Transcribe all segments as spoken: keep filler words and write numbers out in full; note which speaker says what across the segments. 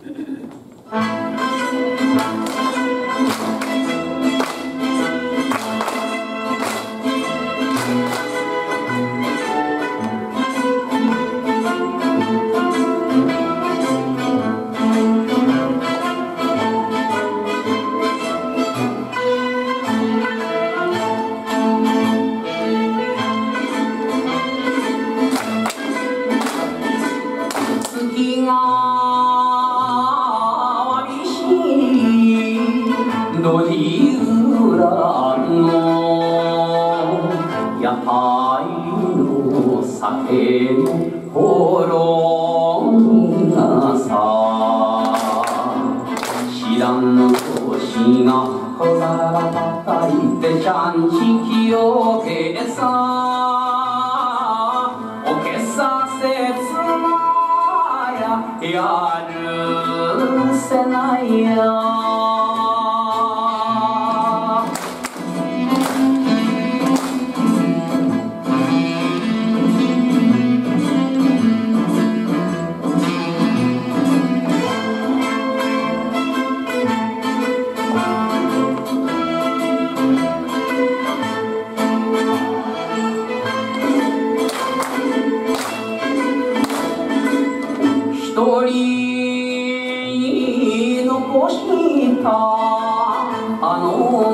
Speaker 1: 路地裏の屋台の酒のほろ苦さ、知らん年が小皿叩いてちゃんちきをけさ、おけさせつなややるせないや。一人残したあの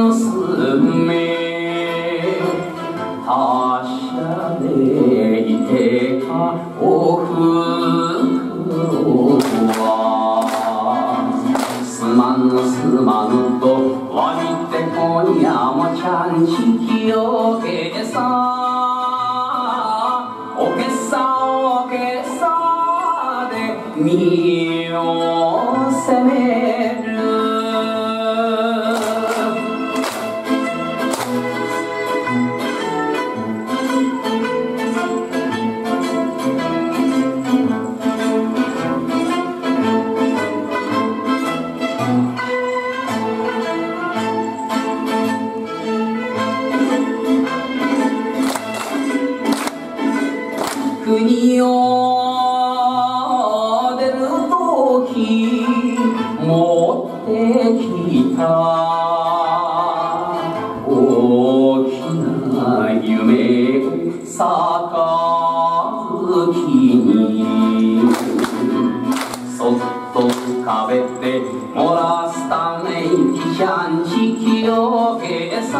Speaker 1: 娘、達者でいてかおふくろは、すまぬすまぬとわびて今夜もちゃんちきをけさ、おけさおけさ身を責める。国を持ってきた大きな夢杯にそっと浮かべて漏らすためにちゃんちきをけさ、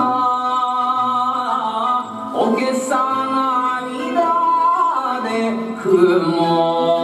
Speaker 1: おけさ涙で雲